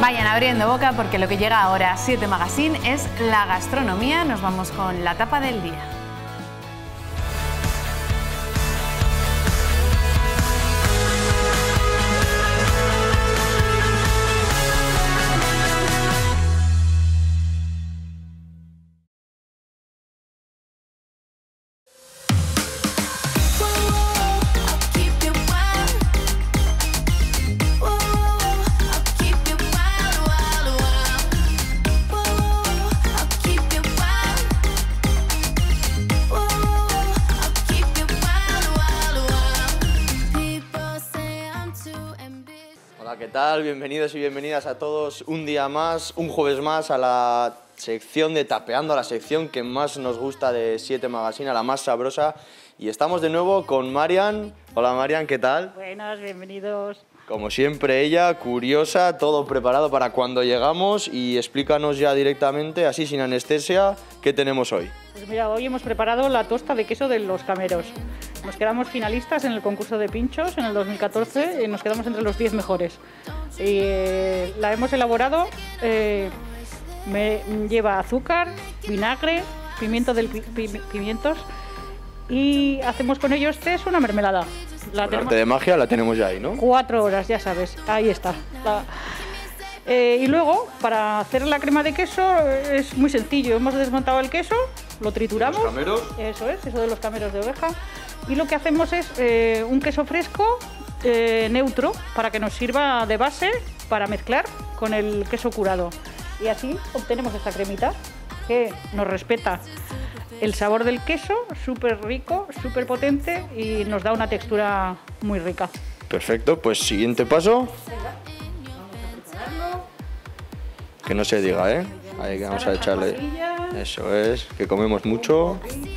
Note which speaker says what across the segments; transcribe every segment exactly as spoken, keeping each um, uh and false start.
Speaker 1: Vayan abriendo boca porque lo que llega ahora a siete Magazine es la gastronomía. Nos vamos con la tapa del día.
Speaker 2: ¿Qué tal? Bienvenidos y bienvenidas a todos un día más, un jueves más a la sección de Tapeando, a la sección que más nos gusta de siete Magazine, a la más sabrosa. Y estamos de nuevo con Marian. Hola Marian, ¿qué tal?
Speaker 3: Buenas, bienvenidos.
Speaker 2: Como siempre ella, curiosa, todo preparado para cuando llegamos, y explícanos ya directamente, así sin anestesia, ¿qué tenemos hoy?
Speaker 3: Pues mira, hoy hemos preparado la tosta de queso de los cameros. Nos quedamos finalistas en el concurso de pinchos en el dos mil catorce y nos quedamos entre los diez mejores. Y, eh, la hemos elaborado, eh, me, lleva azúcar, vinagre, pimiento del, pi, pi, pimientos, y hacemos con ellos tres una mermelada. La
Speaker 2: El arte de magia la tenemos ya ahí, ¿no?
Speaker 3: Cuatro horas, ya sabes, ahí está. La, eh, y luego, para hacer la crema de queso es muy sencillo. Hemos desmontado el queso, lo trituramos.
Speaker 2: ¿Los cameros?
Speaker 3: Eso es, eso de los cameros de oveja. Y lo que hacemos es eh, un queso fresco, eh, neutro, para que nos sirva de base para mezclar con el queso curado. Y así obtenemos esta cremita que nos respeta el sabor del queso, súper rico, súper potente, y nos da una textura muy rica.
Speaker 2: Perfecto, pues siguiente paso.
Speaker 3: Venga, vamos a prepararlo.
Speaker 2: Que no se diga, ¿eh? Ahí que vamos a echarle. Eso es, que comemos mucho.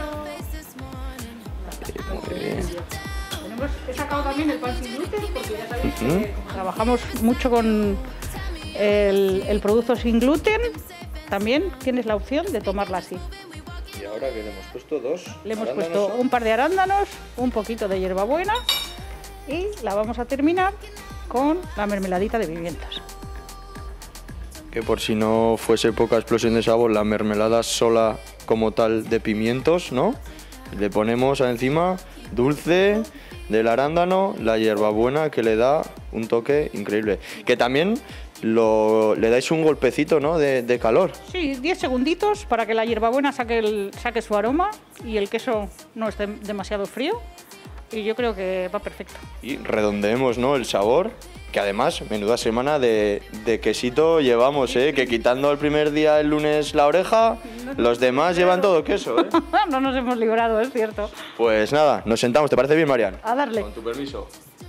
Speaker 2: Muy bien.
Speaker 3: Tenemos, he sacado también el pan sin gluten porque ya sabéis uh-huh. que como trabajamos mucho con el, el producto sin gluten, también tienes la opción de tomarla así.
Speaker 2: Y ahora que le hemos puesto dos.
Speaker 3: Le hemos puesto un par de arándanos, un poquito de hierbabuena, y la vamos a terminar con la mermeladita de pimientos.
Speaker 2: Que por si no fuese poca explosión de sabor, la mermelada sola como tal de pimientos, ¿no? Le ponemos encima dulce del arándano, la hierbabuena, que le da un toque increíble. Que también lo, le dais un golpecito, ¿no? de, de calor.
Speaker 3: Sí, diez segunditos para que la hierbabuena saque, el, saque su aroma y el queso no esté demasiado frío. Y yo creo que va perfecto. Y
Speaker 2: redondeemos, ¿no? el sabor. Que además, menuda semana de, de quesito llevamos, ¿eh? Que quitando el primer día, el lunes, la oreja, los demás llevan todo queso, ¿eh?
Speaker 3: No nos hemos librado, es cierto.
Speaker 2: Pues nada, nos sentamos, ¿te parece bien, Marian?
Speaker 3: A darle.
Speaker 2: Con tu permiso.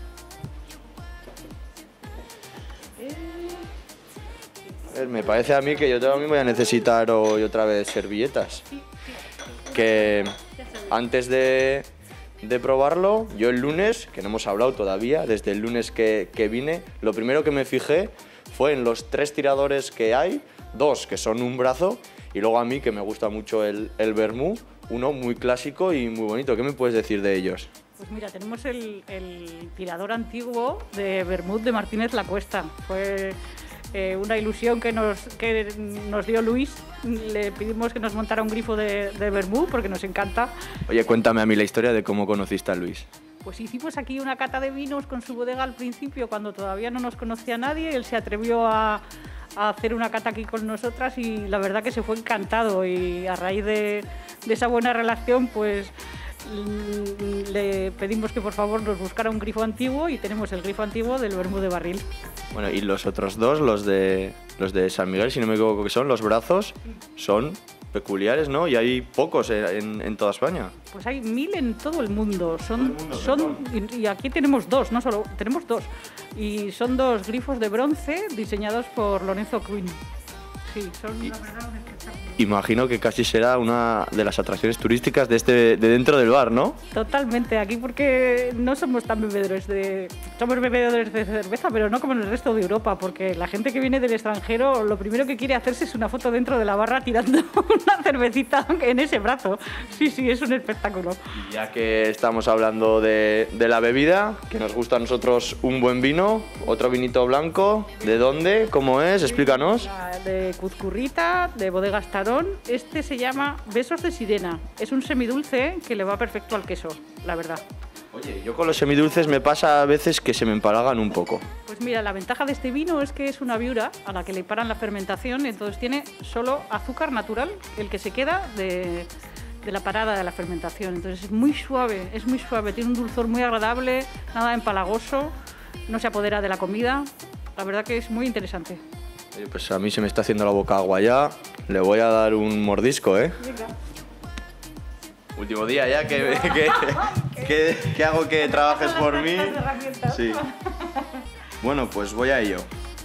Speaker 2: A ver, me parece a mí que yo también voy a necesitar hoy otra vez servilletas. Que antes de... de probarlo, yo el lunes, que no hemos hablado todavía, desde el lunes que, que vine, lo primero que me fijé fue en los tres tiradores que hay, dos que son un brazo, y luego a mí, que me gusta mucho el, el vermú, uno muy clásico y muy bonito. ¿Qué me puedes decir de ellos?
Speaker 3: Pues mira, tenemos el, el tirador antiguo de vermut de Martínez La Cuesta. Fue eh, una ilusión que nos, que nos dio Luis. Le pedimos que nos montara un grifo de, de vermú porque nos encanta.
Speaker 2: Oye, cuéntame a mí la historia de cómo conociste a Luis.
Speaker 3: Pues hicimos aquí una cata de vinos con su bodega al principio, cuando todavía no nos conocía nadie. Él se atrevió a, a hacer una cata aquí con nosotras y la verdad que se fue encantado. Y a raíz de, de esa buena relación, pues le pedimos que por favor nos buscara un grifo antiguo y tenemos el grifo antiguo del vermú de barril.
Speaker 2: Bueno, y los otros dos, los de, los de San Miguel, si no me equivoco que son, los brazos, son peculiares, ¿no? Y hay pocos en, en toda España.
Speaker 3: Pues hay mil en todo el mundo. Son,
Speaker 2: todo el mundo,
Speaker 3: son y, y aquí tenemos dos, no solo, tenemos dos. Y son dos grifos de bronce diseñados por Lorenzo Quinn. Sí, son
Speaker 2: y,
Speaker 3: la verdad un espectáculo.
Speaker 2: Imagino que casi será una de las atracciones turísticas de este de dentro del bar, ¿no?
Speaker 3: Totalmente, aquí porque no somos tan bebedores de, somos bebedores de cerveza, pero no como en el resto de Europa, porque la gente que viene del extranjero lo primero que quiere hacerse es una foto dentro de la barra tirando una cervecita en ese brazo. Sí, sí, es un espectáculo.
Speaker 2: Y ya que estamos hablando de, de la bebida, que nos gusta a nosotros un buen vino, otro vinito blanco, ¿de dónde? ¿Cómo es? Explícanos.
Speaker 3: De Cuzcurrita, de Bodegas Tarón. Este se llama Besos de Sirena. Es un semidulce que le va perfecto al queso, la verdad.
Speaker 2: Oye, yo con los semidulces me pasa a veces que se me empalagan un poco.
Speaker 3: Pues mira, la ventaja de este vino es que es una viura a la que le paran la fermentación, entonces tiene solo azúcar natural, el que se queda de, de la parada de la fermentación. Entonces es muy suave, es muy suave, tiene un dulzor muy agradable, nada empalagoso, no se apodera de la comida. La verdad que es muy interesante.
Speaker 2: Oye, pues a mí se me está haciendo la boca agua ya, le voy a dar un mordisco, ¿eh?
Speaker 3: Venga.
Speaker 2: Último día ya, que, que, que, que hago que trabajes por mí. Sí. Bueno, pues voy a ello.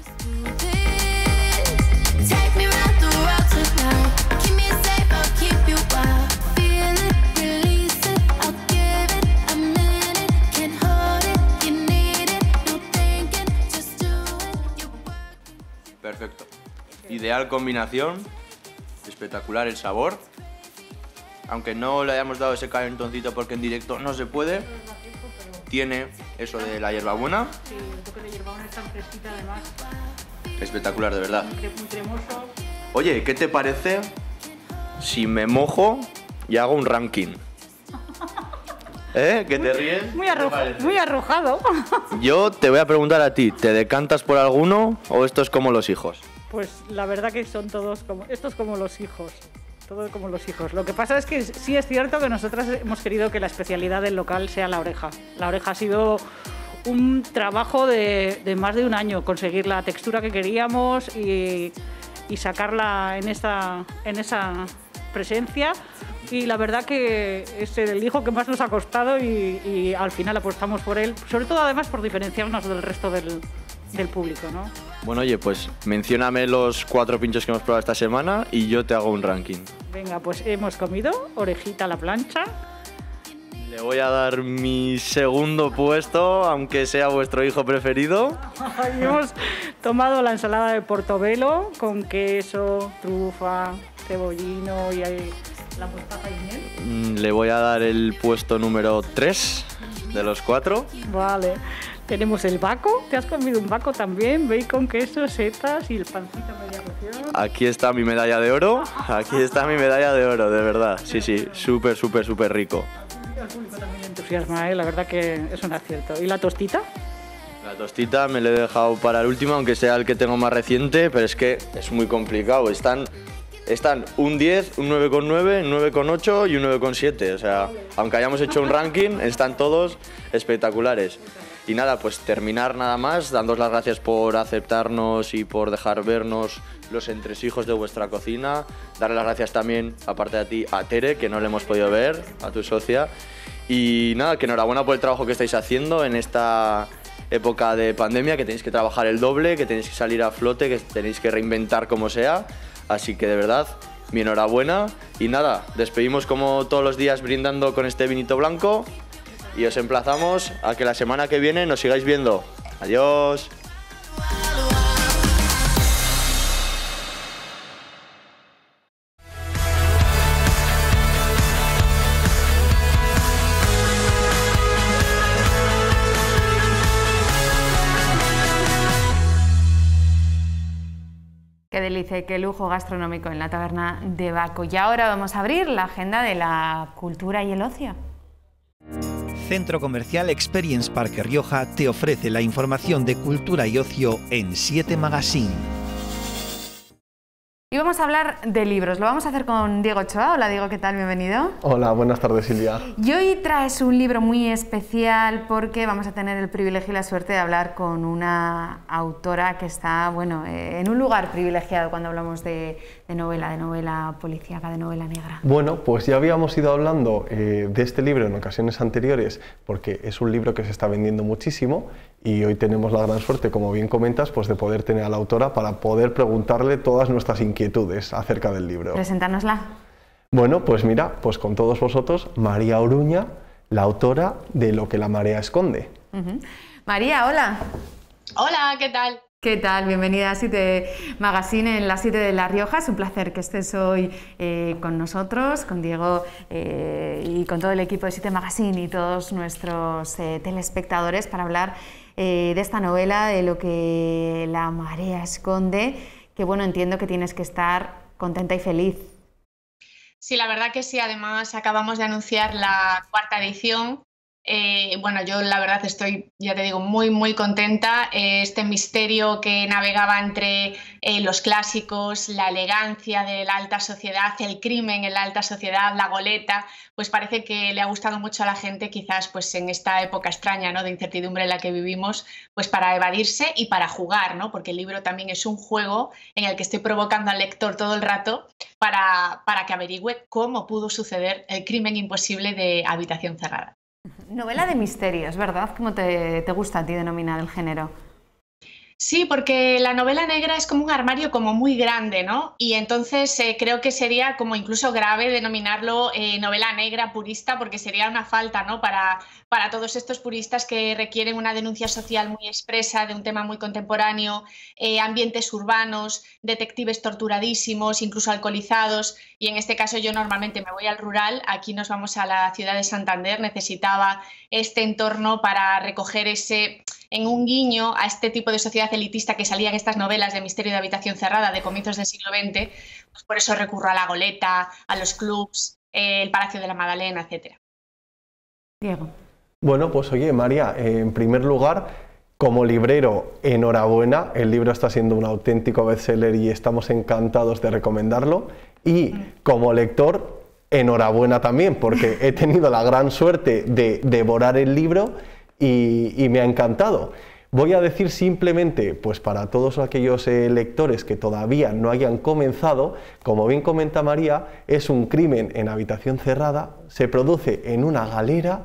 Speaker 2: Perfecto. Ideal combinación, espectacular el sabor. Aunque no le hayamos dado ese calentoncito porque en directo no se puede, tiene eso de la hierbabuena.
Speaker 3: Sí, el toque de hierbabuena es tan fresquita además.
Speaker 2: Espectacular, de verdad.
Speaker 3: Muy cremoso.
Speaker 2: Oye, ¿qué te parece si me mojo y hago un ranking? ¿Eh? ¿Qué te ríes?
Speaker 3: Muy, arroja, muy arrojado.
Speaker 2: Yo te voy a preguntar a ti, ¿te decantas por alguno o esto es como los hijos?
Speaker 3: Pues la verdad que son todos como, estos como los hijos. Todo como los hijos. Lo que pasa es que sí es cierto que nosotras hemos querido que la especialidad del local sea la oreja. La oreja ha sido un trabajo de, de más de un año, conseguir la textura que queríamos y, y sacarla en esa, en esa presencia. Y la verdad que es el hijo que más nos ha costado y, y al final apostamos por él, sobre todo además por diferenciarnos del resto del, del público, ¿no?
Speaker 2: Bueno, oye, pues mencióname los cuatro pinchos que hemos probado esta semana y yo te hago un ranking.
Speaker 3: Venga, pues hemos comido orejita a la plancha.
Speaker 2: Le voy a dar mi segundo puesto, aunque sea vuestro hijo preferido.
Speaker 3: Y hemos tomado la ensalada de portobelo con queso, trufa, cebollino y ahí la mostaza y miel.
Speaker 2: Le voy a dar el puesto número tres de los cuatro.
Speaker 3: Vale. Tenemos el baco, te has comido un baco también, bacon, queso, setas y el pancito media porción.
Speaker 2: Aquí está mi medalla de oro, aquí está mi medalla de oro, de verdad. Sí, sí, súper, súper, súper rico.
Speaker 3: Al público también le entusiasma, ¿eh? La verdad que es un acierto. ¿Y la tostita?
Speaker 2: La tostita me la he dejado para el último, aunque sea el que tengo más reciente, pero es que es muy complicado. Están, están un diez, un nueve coma nueve, un nueve coma ocho y un nueve coma siete. O sea, aunque hayamos hecho un ranking, están todos espectaculares. Y nada, pues terminar nada más, dándos las gracias por aceptarnos y por dejar vernos los entresijos de vuestra cocina. Darle las gracias también, aparte de a ti, a Tere, que no le hemos podido ver, a tu socia. Y nada, que enhorabuena por el trabajo que estáis haciendo en esta época de pandemia, que tenéis que trabajar el doble, que tenéis que salir a flote, que tenéis que reinventar como sea. Así que de verdad, mi enhorabuena. Y nada, despedimos como todos los días brindando con este vinito blanco. Y os emplazamos a que la semana que viene nos sigáis viendo. Adiós.
Speaker 1: Qué delicia y qué lujo gastronómico en la taberna de Baco. Y ahora vamos a abrir la agenda de la cultura y el ocio.
Speaker 4: Centro Comercial Experience Parque Rioja te ofrece la información de cultura y ocio en siete Magazine.
Speaker 1: Y vamos a hablar de libros. Lo vamos a hacer con Diego Ochoa. Hola Diego, ¿qué tal? Bienvenido.
Speaker 5: Hola, buenas tardes Silvia.
Speaker 1: Y hoy traes un libro muy especial porque vamos a tener el privilegio y la suerte de hablar con una autora que está, bueno, eh, en un lugar privilegiado cuando hablamos de, de novela, de novela policíaca, de novela negra.
Speaker 5: Bueno, pues ya habíamos ido hablando eh, de este libro en ocasiones anteriores porque es un libro que se está vendiendo muchísimo y hoy tenemos la gran suerte, como bien comentas, pues de poder tener a la autora para poder preguntarle todas nuestras inquietudes acerca del libro.
Speaker 1: Preséntanosla.
Speaker 5: Bueno, pues mira, pues con todos vosotros, María Oruña, la autora de Lo que la marea esconde.
Speaker 1: Uh-huh. María, hola.
Speaker 6: Hola, ¿qué tal?
Speaker 1: ¿Qué tal? Bienvenida a siete Magazine en la siete de La Rioja. Es un placer que estés hoy eh, con nosotros, con Diego eh, y con todo el equipo de siete Magazine y todos nuestros eh, telespectadores para hablar eh, de esta novela, de Lo que la marea esconde, que bueno, entiendo que tienes que estar contenta y feliz.
Speaker 6: Sí, la verdad que sí. Además, acabamos de anunciar la cuarta edición. Eh, bueno, yo la verdad estoy, ya te digo, muy, muy contenta. Eh, este misterio que navegaba entre eh, los clásicos, la elegancia de la alta sociedad, el crimen en la alta sociedad, la goleta, pues parece que le ha gustado mucho a la gente, quizás pues en esta época extraña, ¿no?, de incertidumbre en la que vivimos, pues para evadirse y para jugar, ¿no? Porque el libro también es un juego en el que estoy provocando al lector todo el rato para, para que averigüe cómo pudo suceder el crimen imposible de Habitación cerrada.
Speaker 1: Novela de misterios, ¿verdad? ¿Cómo te, te gusta a ti denominar el género?
Speaker 6: Sí, porque la novela negra es como un armario como muy grande, ¿no? Y entonces eh, creo que sería como incluso grave denominarlo eh, novela negra purista, porque sería una falta, ¿no?, para, para todos estos puristas que requieren una denuncia social muy expresa de un tema muy contemporáneo, eh, ambientes urbanos, detectives torturadísimos, incluso alcoholizados. Y en este caso yo normalmente me voy al rural, aquí nos vamos a la ciudad de Santander, necesitaba este entorno para recoger ese, en un guiño a este tipo de sociedad elitista que salía en estas novelas de misterio de Habitación cerrada de comienzos del siglo veinte, pues por eso recurro a la goleta, a los clubs, eh, el Palacio de la Madalena, etcétera.
Speaker 1: Diego.
Speaker 5: Bueno, pues oye, María, en primer lugar, como librero, enhorabuena, el libro está siendo un auténtico bestseller y estamos encantados de recomendarlo. Y como lector, enhorabuena también, porque he tenido la gran suerte de devorar el libro y, y me ha encantado. Voy a decir simplemente, pues para todos aquellos eh, lectores que todavía no hayan comenzado, como bien comenta María, es un crimen en habitación cerrada, se produce en una galera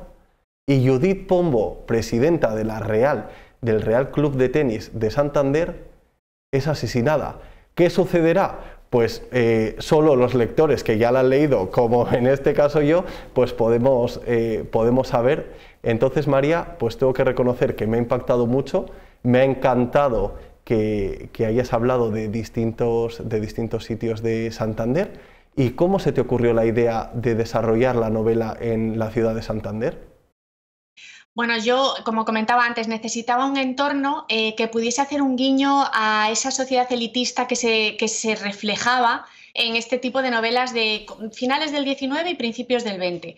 Speaker 5: y Judith Pombo, presidenta de la Real, del Real Club de Tenis de Santander, es asesinada. ¿Qué sucederá? Pues eh, solo los lectores que ya la han leído, como en este caso yo, pues podemos, eh, podemos saber. Entonces, María, pues tengo que reconocer que me ha impactado mucho, me ha encantado que, que hayas hablado de distintos, de distintos sitios de Santander. ¿Y cómo se te ocurrió la idea de desarrollar la novela en la ciudad de Santander?
Speaker 6: Bueno, yo, como comentaba antes, necesitaba un entorno eh, que pudiese hacer un guiño a esa sociedad elitista que se, que se reflejaba en este tipo de novelas de finales del diecinueve y principios del veinte.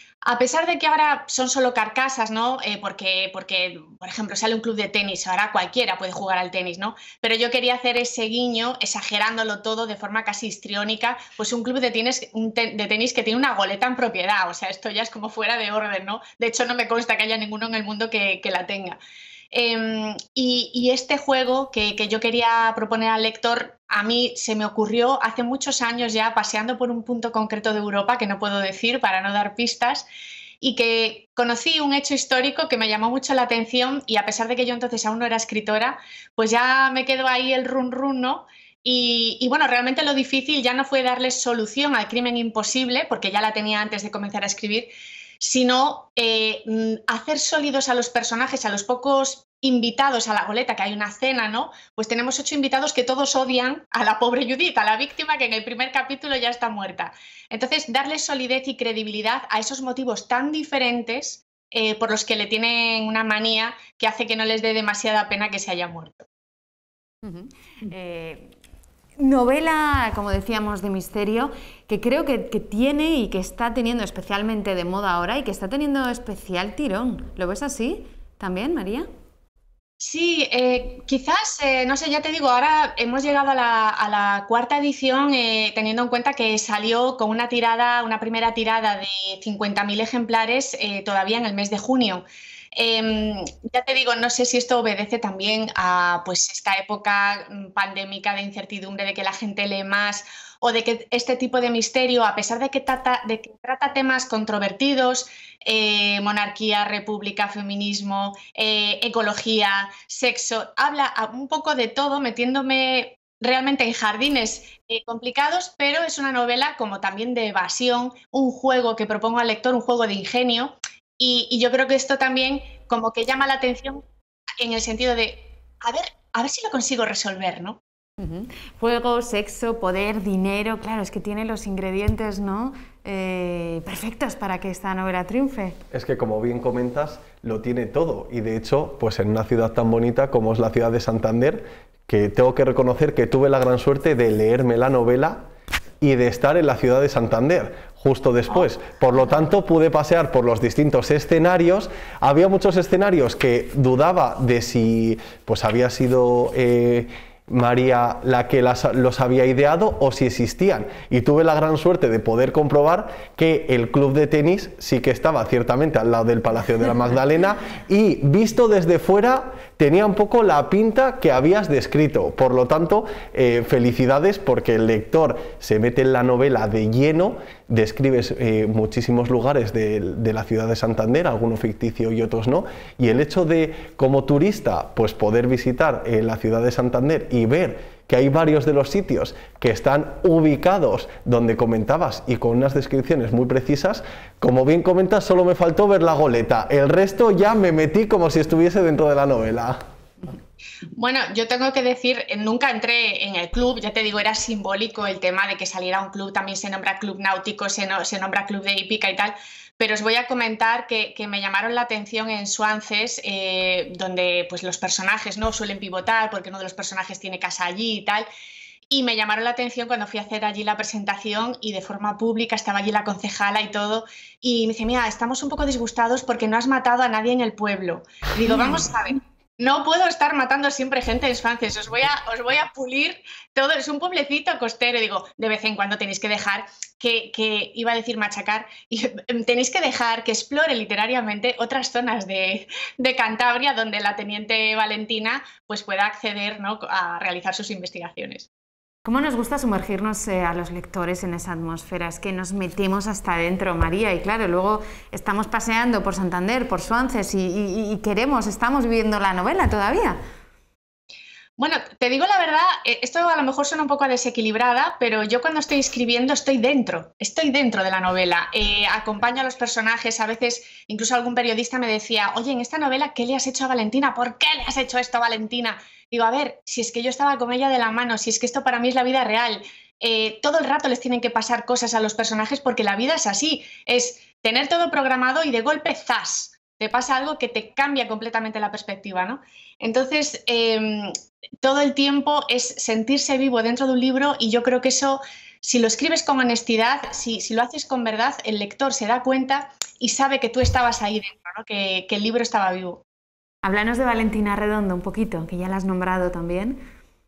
Speaker 6: A pesar de que ahora son solo carcasas, ¿no? Eh, porque, porque, por ejemplo, sale un club de tenis, ahora cualquiera puede jugar al tenis, ¿no? Pero yo quería hacer ese guiño, exagerándolo todo de forma casi histriónica, pues un club de tenis, un te de tenis que tiene una goleta en propiedad, o sea, esto ya es como fuera de orden, ¿no? De hecho, no me consta que haya ninguno en el mundo que, que la tenga. Eh, y, y este juego que, que yo quería proponer al lector, a mí se me ocurrió hace muchos años ya, paseando por un punto concreto de Europa, que no puedo decir para no dar pistas, y que conocí un hecho histórico que me llamó mucho la atención, y a pesar de que yo entonces aún no era escritora, pues ya me quedó ahí el run run, ¿no? Y, y bueno, realmente lo difícil ya no fue darle solución al crimen imposible, porque ya la tenía antes de comenzar a escribir, sino eh, hacer sólidos a los personajes, a los pocos invitados a la goleta, que hay una cena, ¿no? Pues tenemos ocho invitados que todos odian a la pobre Judith, a la víctima que en el primer capítulo ya está muerta. Entonces, darle solidez y credibilidad a esos motivos tan diferentes eh, por los que le tienen una manía que hace que no les dé demasiada pena que se haya muerto.
Speaker 1: Uh-huh. eh... Novela, como decíamos, de misterio, que creo que, que tiene y que está teniendo especialmente de moda ahora y que está teniendo especial tirón. ¿Lo ves así también, María?
Speaker 6: Sí, eh, quizás, eh, no sé, ya te digo, ahora hemos llegado a la, a la cuarta edición eh, teniendo en cuenta que salió con una tirada, una primera tirada de cincuenta mil ejemplares eh, todavía en el mes de junio. Eh, ya te digo, no sé si esto obedece también a pues, esta época pandémica de incertidumbre, de que la gente lee más o de que este tipo de misterio, a pesar de que trata, de que trata temas controvertidos, eh, monarquía, república, feminismo, eh, ecología, sexo, habla un poco de todo, metiéndome realmente en jardines eh, complicados, pero es una novela como también de evasión, un juego que propongo al lector, un juego de ingenio, Y, y yo creo que esto también como que llama la atención en el sentido de, a ver, a ver si lo consigo resolver, ¿no?
Speaker 1: Uh-huh. Fuego, sexo, poder, dinero, claro, es que tiene los ingredientes, ¿no? Eh, perfectos para que esta novela triunfe.
Speaker 5: Es que, como bien comentas, lo tiene todo, y de hecho, pues en una ciudad tan bonita como es la ciudad de Santander, que tengo que reconocer que tuve la gran suerte de leerme la novela y de estar en la ciudad de Santander justo después. Por lo tanto, pude pasear por los distintos escenarios. Había muchos escenarios que dudaba de si pues había sido eh, María la que las, los había ideado o si existían, y tuve la gran suerte de poder comprobar que el club de tenis sí que estaba ciertamente al lado del Palacio de la Magdalena, y visto desde fuera tenía un poco la pinta que habías descrito. Por lo tanto, eh, felicidades, porque el lector se mete en la novela de lleno. Describes eh, muchísimos lugares de, de la ciudad de Santander, algunos ficticios y otros no, y el hecho de, como turista, pues poder visitar eh, la ciudad de Santander y ver que hay varios de los sitios que están ubicados donde comentabas y con unas descripciones muy precisas. Como bien comentas, solo me faltó ver la goleta, el resto ya me metí como si estuviese dentro de la novela.
Speaker 6: Bueno, yo tengo que decir, nunca entré en el club, ya te digo, era simbólico el tema de que saliera un club, también se nombra club náutico, se, no, se nombra club de hípica y tal, pero os voy a comentar que, que me llamaron la atención en Suances, eh, donde pues, los personajes no suelen pivotar porque uno de los personajes tiene casa allí y tal, y me llamaron la atención cuando fui a hacer allí la presentación y de forma pública estaba allí la concejala y todo, y me dice, mira, estamos un poco disgustados porque no has matado a nadie en el pueblo. Y digo, vamos a ver. No puedo estar matando siempre gente en Suances, os voy a, os voy a pulir todo, es un pueblecito costero, y digo, de vez en cuando tenéis que dejar que, que iba a decir machacar, y tenéis que dejar que explore literariamente otras zonas de, de Cantabria donde la teniente Valentina pues pueda acceder, ¿no?, a realizar sus investigaciones.
Speaker 1: ¿Cómo nos gusta sumergirnos eh, a los lectores en esa atmósfera? Es que nos metemos hasta adentro, María, y claro, luego estamos paseando por Santander, por Suances y, y, y queremos, estamos viviendo la novela todavía.
Speaker 6: Bueno, te digo la verdad, esto a lo mejor suena un poco desequilibrada, pero yo cuando estoy escribiendo estoy dentro, estoy dentro de la novela, eh, acompaño a los personajes, a veces incluso algún periodista me decía, oye, en esta novela, ¿qué le has hecho a Valentina? ¿Por qué le has hecho esto a Valentina? Digo, a ver, si es que yo estaba con ella de la mano, si es que esto para mí es la vida real, eh, todo el rato les tienen que pasar cosas a los personajes porque la vida es así, es tener todo programado y de golpe, ¡zas!, te pasa algo que te cambia completamente la perspectiva, ¿no? Entonces, eh, todo el tiempo es sentirse vivo dentro de un libro, y yo creo que eso, si lo escribes con honestidad, si, si lo haces con verdad, el lector se da cuenta y sabe que tú estabas ahí dentro, ¿no?, que, que el libro estaba vivo.
Speaker 1: Háblanos de Valentina Redondo un poquito, que ya la has nombrado también.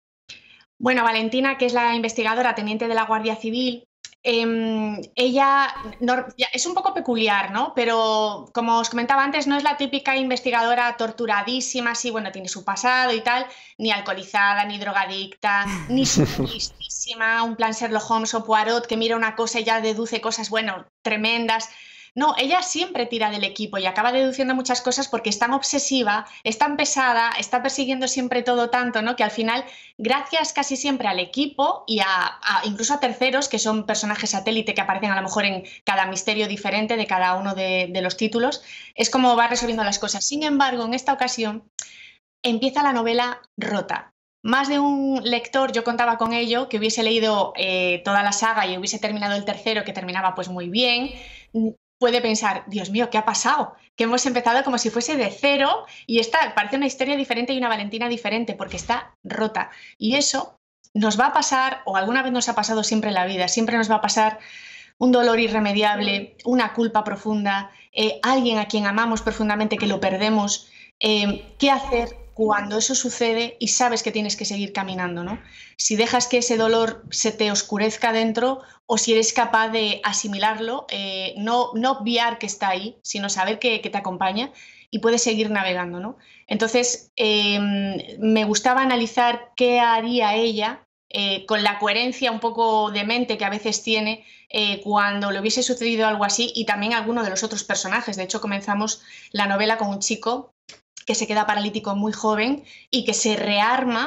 Speaker 6: Bueno, Valentina, que es la investigadora teniente de la Guardia Civil, eh, ella no, es un poco peculiar, ¿no? Pero como os comentaba antes, no es la típica investigadora torturadísima, sí, bueno, tiene su pasado y tal, ni alcoholizada, ni drogadicta, ni listísima, un plan Sherlock Holmes o Poirot que mira una cosa y ya deduce cosas, bueno, tremendas. No, ella siempre tira del equipo y acaba deduciendo muchas cosas porque es tan obsesiva, es tan pesada, está persiguiendo siempre todo tanto, ¿no?, que al final, gracias casi siempre al equipo y a, a incluso a terceros, que son personajes satélite que aparecen a lo mejor en cada misterio diferente de cada uno de, de los títulos, es como va resolviendo las cosas. Sin embargo, en esta ocasión empieza la novela rota. Más de un lector, yo contaba con ello, que hubiese leído eh, toda la saga y hubiese terminado el tercero, que terminaba pues muy bien, puede pensar, Dios mío, ¿qué ha pasado? Que hemos empezado como si fuese de cero y esta parece una historia diferente y una Valentina diferente porque está rota. Y eso nos va a pasar, o alguna vez nos ha pasado siempre en la vida, siempre nos va a pasar un dolor irremediable, una culpa profunda, eh, alguien a quien amamos profundamente que lo perdemos. Eh, ¿Qué hacer cuando eso sucede y sabes que tienes que seguir caminando, ¿no? Si dejas que ese dolor se te oscurezca dentro o si eres capaz de asimilarlo, eh, no, no obviar que está ahí, sino saber que, que te acompaña y puedes seguir navegando, ¿no? Entonces, eh, me gustaba analizar qué haría ella eh, con la coherencia un poco de mente que a veces tiene eh, cuando le hubiese sucedido algo así, y también alguno de los otros personajes. De hecho, comenzamos la novela con un chico que se queda paralítico muy joven y que se rearma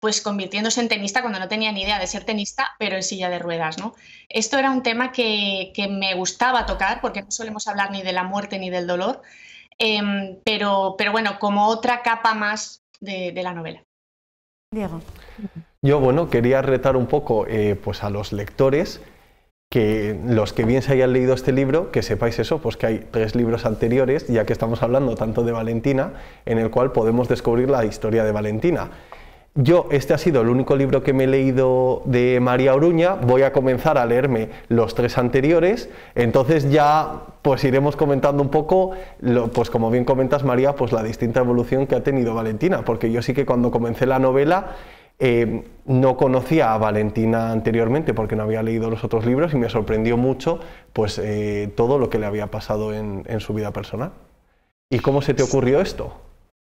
Speaker 6: pues convirtiéndose en tenista cuando no tenía ni idea de ser tenista, pero en silla de ruedas, ¿no? Esto era un tema que, que me gustaba tocar, porque no solemos hablar ni de la muerte ni del dolor, eh, pero, pero bueno, como otra capa más de, de la novela.
Speaker 1: Diego.
Speaker 5: Yo, bueno, quería retar un poco eh, pues a los lectores, que los que bien se hayan leído este libro, que sepáis eso, pues que hay tres libros anteriores, ya que estamos hablando tanto de Valentina, en el cual podemos descubrir la historia de Valentina. Yo, este ha sido el único libro que me he leído de María Oruña, voy a comenzar a leerme los tres anteriores, entonces ya pues iremos comentando un poco, lo, pues como bien comentas María, pues la distinta evolución que ha tenido Valentina, porque yo sí que cuando comencé la novela eh, no conocía a Valentina anteriormente porque no había leído los otros libros y me sorprendió mucho pues eh, todo lo que le había pasado en, en su vida personal. ¿Y cómo se te ocurrió esto?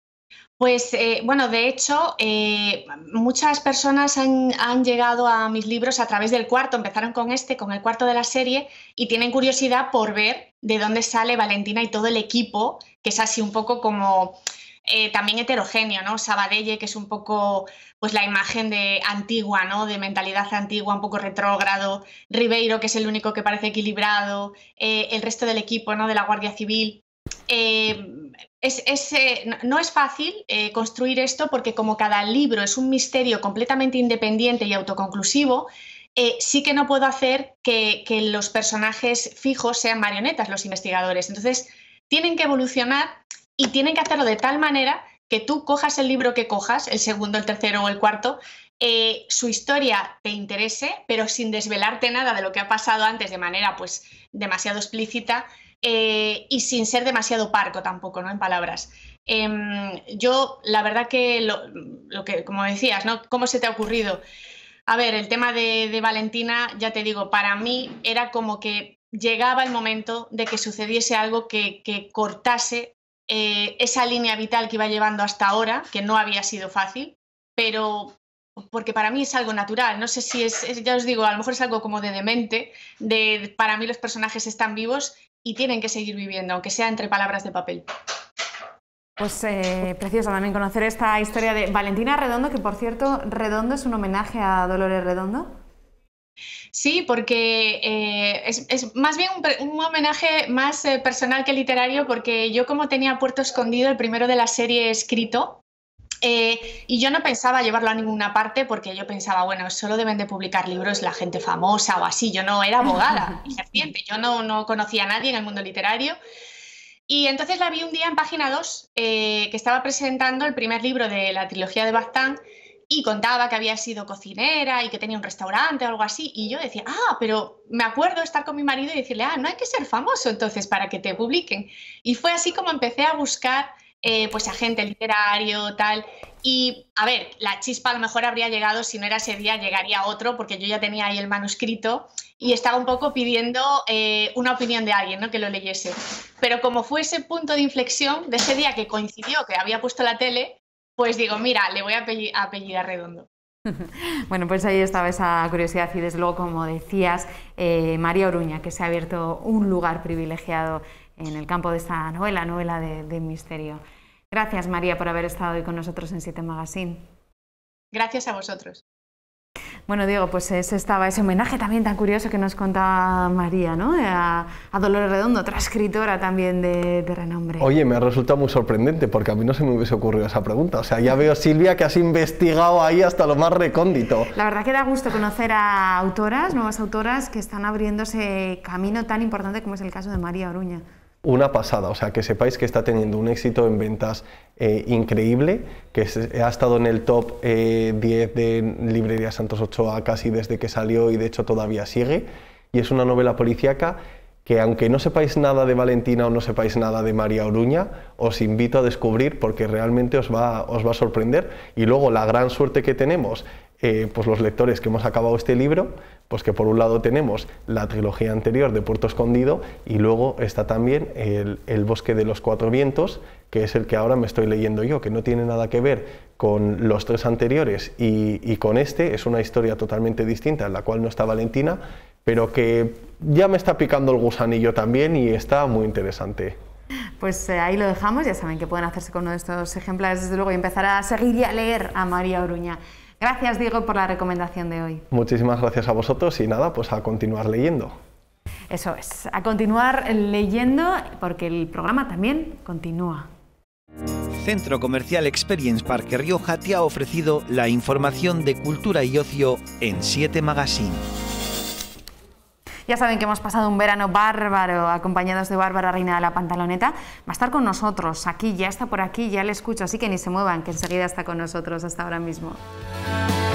Speaker 6: Pues eh, bueno, de hecho, eh, muchas personas han, han llegado a mis libros a través del cuarto, empezaron con este, con el cuarto de la serie, y tienen curiosidad por ver de dónde sale Valentina y todo el equipo, que es así un poco como eh, también heterogéneo, ¿no? Sabadelle, que es un poco pues la imagen de antigua, ¿no? De mentalidad antigua, un poco retrógrado, Ribeiro, que es el único que parece equilibrado, eh, el resto del equipo, ¿no? De la Guardia Civil. Eh, es, es, eh, no es fácil eh, construir esto porque como cada libro es un misterio completamente independiente y autoconclusivo, eh, sí que no puedo hacer que, que los personajes fijos sean marionetas, los investigadores. Entonces tienen que evolucionar y tienen que hacerlo de tal manera que tú cojas el libro que cojas, el segundo, el tercero o el cuarto, eh, su historia te interese, pero sin desvelarte nada de lo que ha pasado antes de manera pues demasiado explícita. Eh, y sin ser demasiado parco tampoco, ¿no? En palabras. Eh, yo, la verdad que, lo, lo que, como decías, ¿no? ¿Cómo se te ha ocurrido? A ver, el tema de, de Valentina, ya te digo, para mí era como que llegaba el momento de que sucediese algo que, que cortase eh, esa línea vital que iba llevando hasta ahora, que no había sido fácil, pero porque para mí es algo natural. No sé si es, es ya os digo, a lo mejor es algo como de demente, de para mí los personajes están vivos y tienen que seguir viviendo, aunque sea entre palabras de papel.
Speaker 1: Pues eh, precioso también conocer esta historia de Valentina Redondo, que por cierto, Redondo es un homenaje a Dolores Redondo.
Speaker 6: Sí, porque eh, es, es más bien un, un homenaje más eh, personal que literario, porque yo como tenía Puerto Escondido, el primero de la serie escrito, Eh, y yo no pensaba llevarlo a ninguna parte porque yo pensaba, bueno, solo deben de publicar libros la gente famosa o así. Yo no era abogada ejerciente, yo no, no conocía a nadie en el mundo literario. Y entonces la vi un día en Página dos, eh, que estaba presentando el primer libro de la trilogía de Baztán y contaba que había sido cocinera y que tenía un restaurante o algo así. Y yo decía, ah, pero me acuerdo estar con mi marido y decirle, ah, no hay que ser famoso entonces para que te publiquen. Y fue así como empecé a buscar Eh, pues agente literario, tal, y a ver, la chispa a lo mejor habría llegado, si no era ese día, llegaría otro, porque yo ya tenía ahí el manuscrito y estaba un poco pidiendo eh, una opinión de alguien, ¿no? Que lo leyese. Pero como fue ese punto de inflexión de ese día que coincidió, que había puesto la tele, pues digo, mira, le voy a apellidar Redondo.
Speaker 1: Bueno, pues ahí estaba esa curiosidad y desde luego, como decías, eh, María Oruña, que se ha abierto un lugar privilegiado en el campo de esta novela, novela de, de misterio. Gracias, María, por haber estado hoy con nosotros en siete Magazine.
Speaker 6: Gracias a vosotros.
Speaker 1: Bueno, Diego, pues ese estaba ese homenaje también tan curioso que nos contaba María, ¿no? A, a Dolores Redondo, otra escritora también de, de renombre.
Speaker 5: Oye, me ha resultado muy sorprendente porque a mí no se me hubiese ocurrido esa pregunta. O sea, ya veo, Silvia, que has investigado ahí hasta lo más recóndito.
Speaker 1: La verdad que da gusto conocer a autoras, nuevas autoras, que están abriendo ese camino tan importante como es el caso de María Oruña.
Speaker 5: Una pasada, o sea, que sepáis que está teniendo un éxito en ventas eh, increíble, que se, ha estado en el top eh, diez de Librería Santos Ochoa casi desde que salió y de hecho todavía sigue, y es una novela policíaca que aunque no sepáis nada de Valentina o no sepáis nada de María Oruña, os invito a descubrir porque realmente os va, os va a sorprender. Y luego la gran suerte que tenemos, eh, pues los lectores que hemos acabado este libro, pues que por un lado tenemos la trilogía anterior de Puerto Escondido y luego está también el, el Bosque de los Cuatro Vientos, que es el que ahora me estoy leyendo yo, que no tiene nada que ver con los tres anteriores y, y con este, es una historia totalmente distinta en la cual no está Valentina, pero que ya me está picando el gusanillo también y está muy interesante.
Speaker 1: Pues eh, ahí lo dejamos, ya saben que pueden hacerse con uno de estos ejemplares desde luego y empezar a seguir y a leer a María Oruña. Gracias, Diego, por la recomendación de hoy.
Speaker 5: Muchísimas gracias a vosotros y nada, pues a continuar leyendo.
Speaker 1: Eso es, a continuar leyendo porque el programa también continúa.
Speaker 4: Centro Comercial Experience Parque Rioja te ha ofrecido la información de cultura y ocio en siete Magazine.
Speaker 1: Ya saben que hemos pasado un verano bárbaro acompañados de Bárbara, reina de la pantaloneta. Va a estar con nosotros aquí, ya está por aquí, ya le escucho, así que ni se muevan, que enseguida está con nosotros hasta ahora mismo.